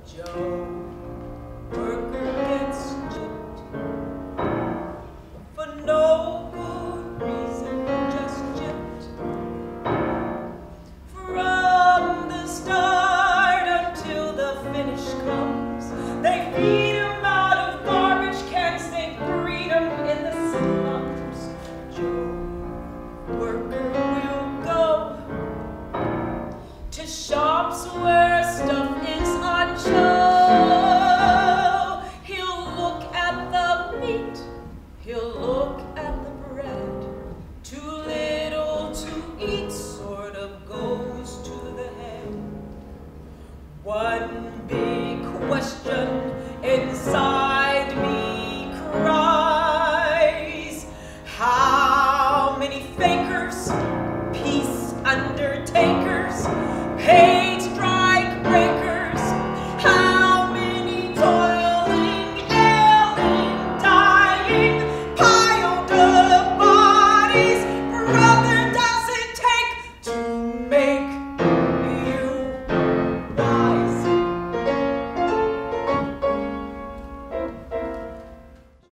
Joe, worker gets gypped for no good reason, just gypped. From the start until the finish comes, they feed him out of garbage cans, they breed him in the slums. Joe, worker will go to shops where stuff is on show. He'll look at the meat, he'll look at the bread. Too little to eat sort of goes to the head. One big question inside